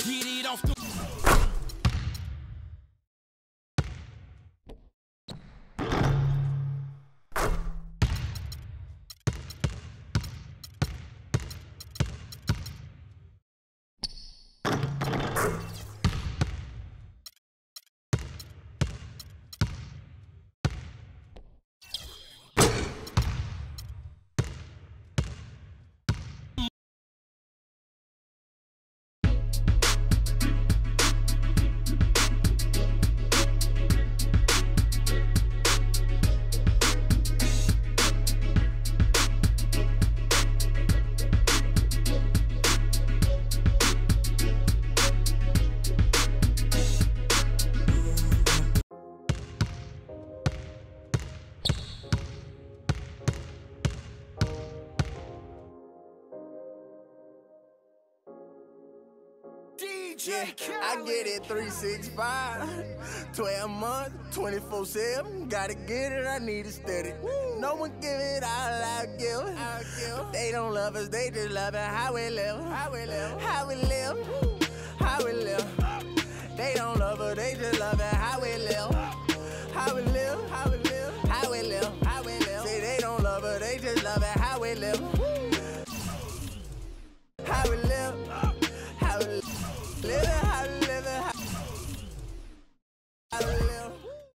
Get it off the Yeah, I get it 365, 12 months, 24/7. Gotta get it, I need it steady. No one give it all I give. They don't love us, they just love it how we live. How we live, how we live, how we live. They don't love us, they just love it how we live. How we live, how we live, how we live, how we live. Say they don't love us, they just love it how we live. How we live, how we live. Live it, how to live it, how to live.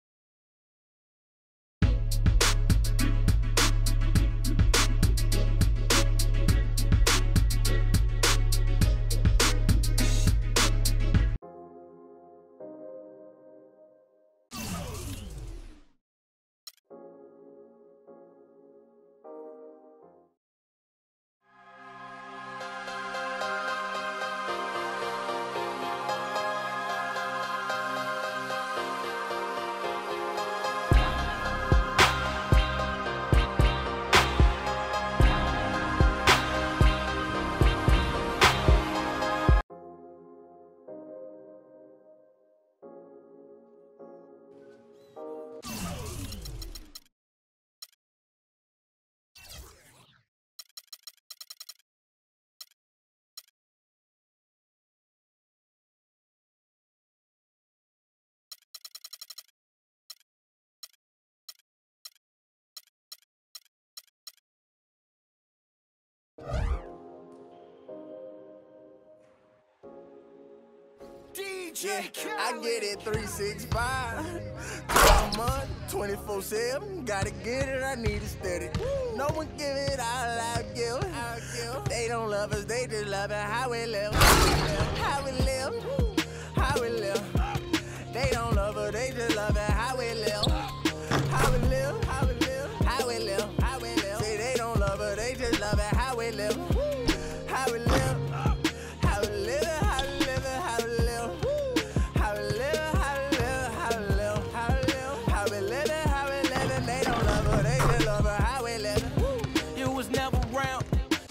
Yeah, I get it 365, 12 months, 24/7. Gotta get it, I need it steady. No one give it all I give. They don't love us, they just love it how we live. How we live, how we live. They don't love us, they just love it how we live. How we live, how we live, how we live, how we live. Say they don't love us, they just love it how we live. How we live, how we live, how we live, how we live. How we live, how we live, how we live, how we live. How we live it, how we live it. They don't love us, they just love it how we live. You was never round.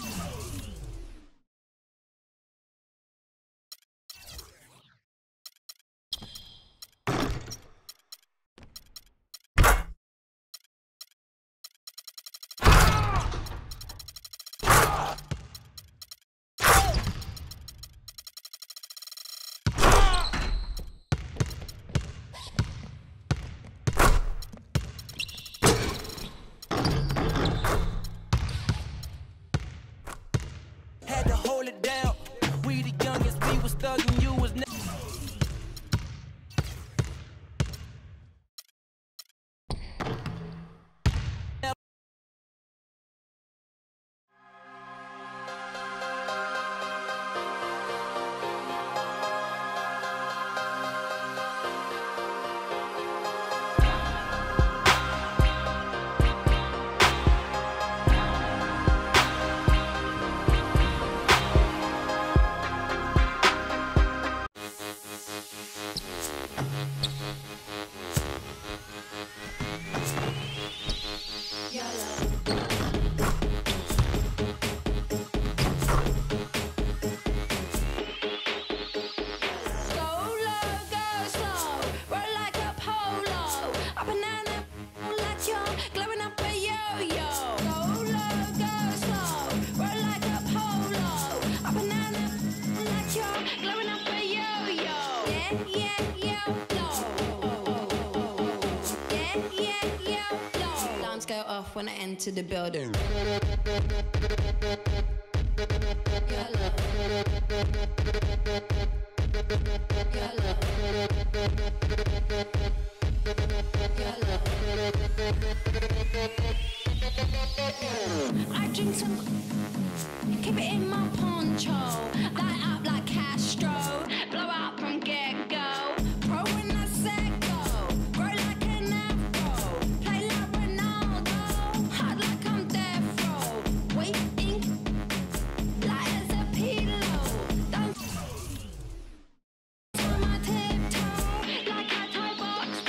Had to hold it down. We the youngest, we was thugging, you was never. Glowing up for you. Alarms go off when I enter the building. I drink some, keep it in my poncho, light up like Castro, blow out from get-go, pro when I said go, grow like an afro, play like Ronaldo, hot like I'm death row, waiting, light as a pillow, don't on my tiptoe, like I tie box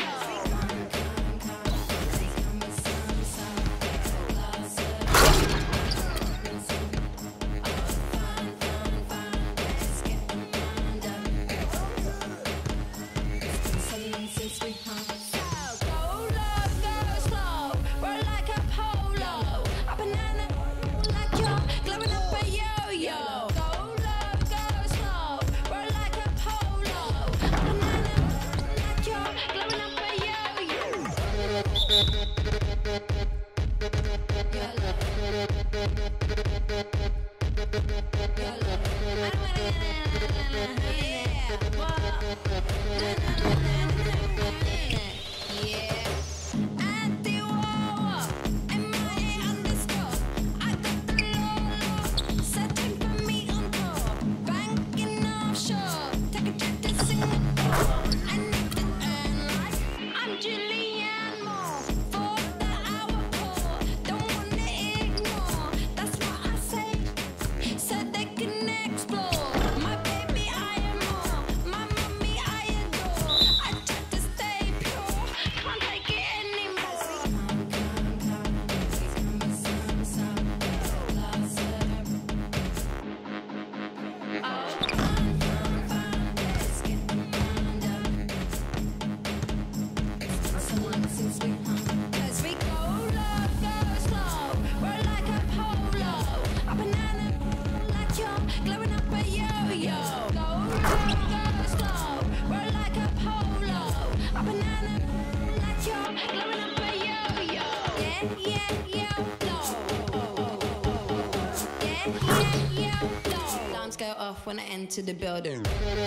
Alarms go off when I enter the building.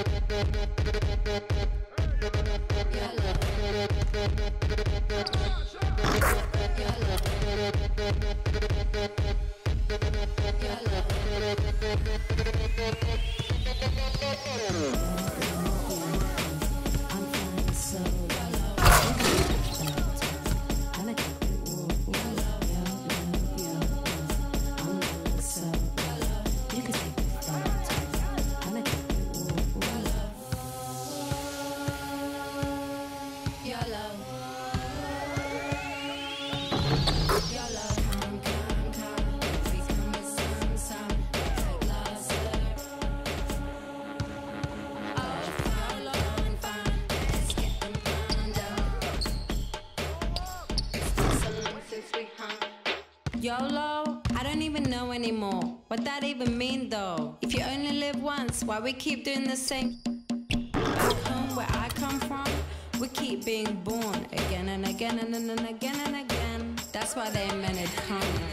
YOLO? I don't even know anymore. What that even mean though? If you only live once, why we keep doing the same? Back home where I come from, we keep being born again and again and again and again. That's why they invented karma.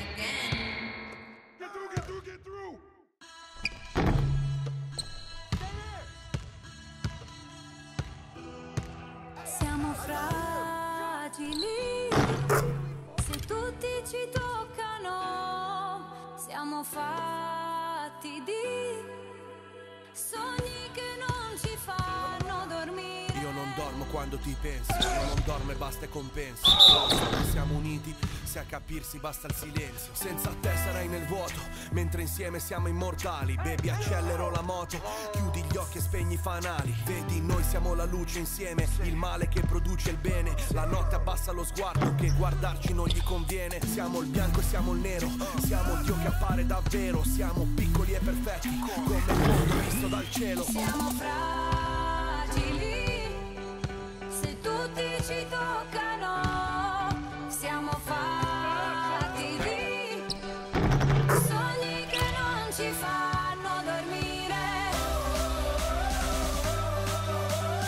Get through, get through! Siamo fragili, se tutti ci toccano, siamo fatti di sogni che non ci fanno dormire. Io non dormo quando ti pensi, io non dormo e basta e compensi. Siamo uniti, se a capirsi basta il silenzio. Senza te sarai nel vuoto, mentre insieme siamo immortali. Baby, accelero la moto, chiudi gli occhi e spegni i fanali. Vedi, noi siamo la luce insieme, il male che produce il bene. La notte abbassa lo sguardo, che guardarci non gli conviene. Siamo il bianco e siamo il nero, siamo Dio che appare davvero. Siamo piccoli e perfetti, come il mondo visto dal cielo. Siamo fragili, se tutti ci toccano, siamo fatti di sogni che non ci fanno dormire.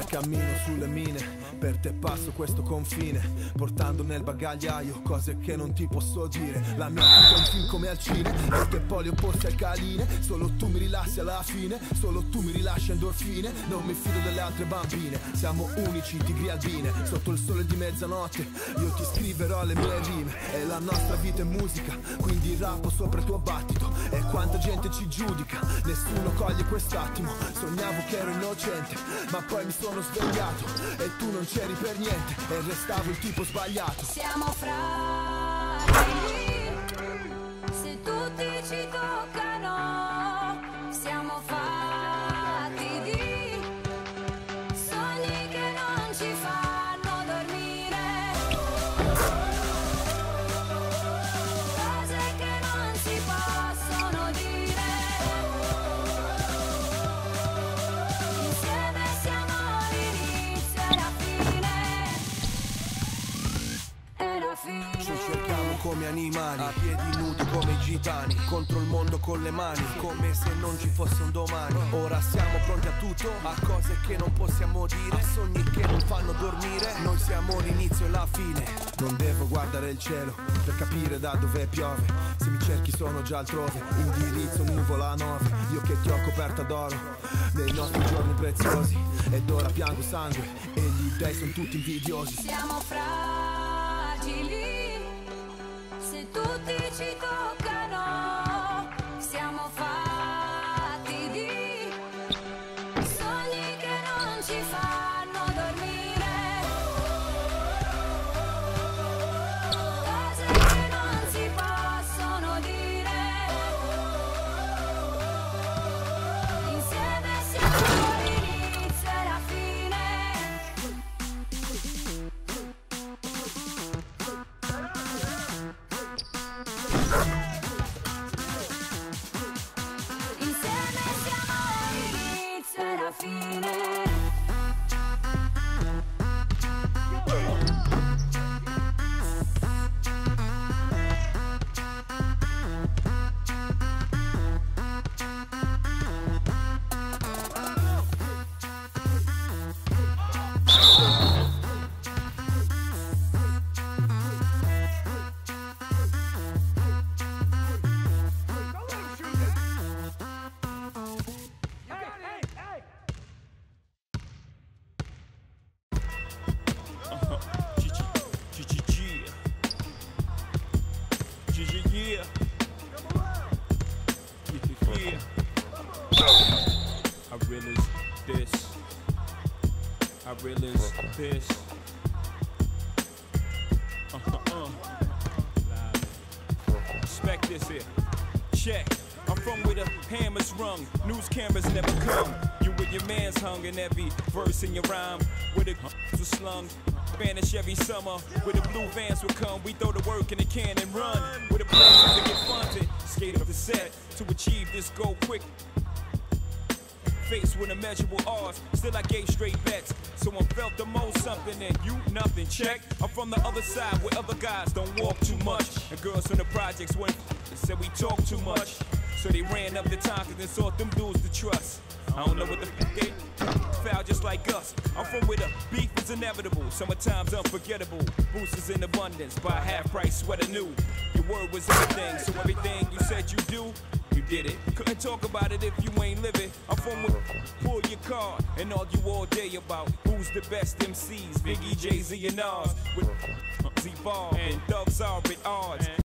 Cammino sulle mine, per te passo questo confine, portando nel bagagliaio cose che non ti posso dire. La mia vita è un film come al cine, e te poli opposti al caline. Solo tu mi rilassi alla fine, solo tu mi rilasci endorfine. Non mi fido delle altre bambine, siamo unici, tigri albine. Sotto il sole di mezzanotte io ti scriverò le mie rime. E la nostra vita è musica, quindi rappo sopra il tuo battito. E quanta gente ci giudica, nessuno coglie quest'attimo. Sognavo che ero innocente, ma poi mi sono svegliato e tu non c'eri per niente e restavo il tipo sbagliato. Siamo fragili, se tutti ci toccano, siamo fatti di sogni che non ci fanno dormire, cose che non si possono dire, insieme siamo l'inizio e la fine. Ci cerchiamo come animali, a piedi nudi come i gitani, contro il mondo con le mani, come se non ci fosse un domani. Ora siamo pronti a tutto, a cose che non possiamo dire, a sogni che non fanno dormire. Noi siamo l'inizio e la fine. Non devo guardare il cielo per capire da dove piove, se mi cerchi sono già altrove, indirizzo nuvola 9. Io che ti ho coperta d'oro nei nostri giorni preziosi, ed ora piango sangue e gli dei sono tutti invidiosi. Siamo fragili, se tutti ci toccano, siamo fatti di sogni che non ci fanno dormire, cose che non si possono dire, insieme siamo l'inizio e la fine. Insieme siamo l'inizio e la fine. I realize this. I realize this. Respect this here. Check. I'm from where the hammer's rung, news cameras never come. You with your man's hung in every verse in your rhyme. Where the was slung, vanish every summer. Where the blue vans would come, we throw the work in the can and run. Where the plans to get funded, skate up the set to achieve this goal quick. Faced with immeasurable odds, still I gave straight bets. Someone felt the most something and you nothing. Check. I'm from the other side where other guys don't walk too much, and girls from the projects went said we talk too much. So they ran up the time and sought them dudes to trust. I don't know what the they foul just like us. I'm from where the beef is inevitable, summertime's unforgettable. Boosters in abundance, buy a half price sweater new. Your word was everything, so everything you said you do, you did it. Couldn't talk about it if you ain't living. I'm from where pull your car and argue all day about who's the best MCs, Biggie, Jay-Z and Nas. With Z-Ball and Thugs are at odds.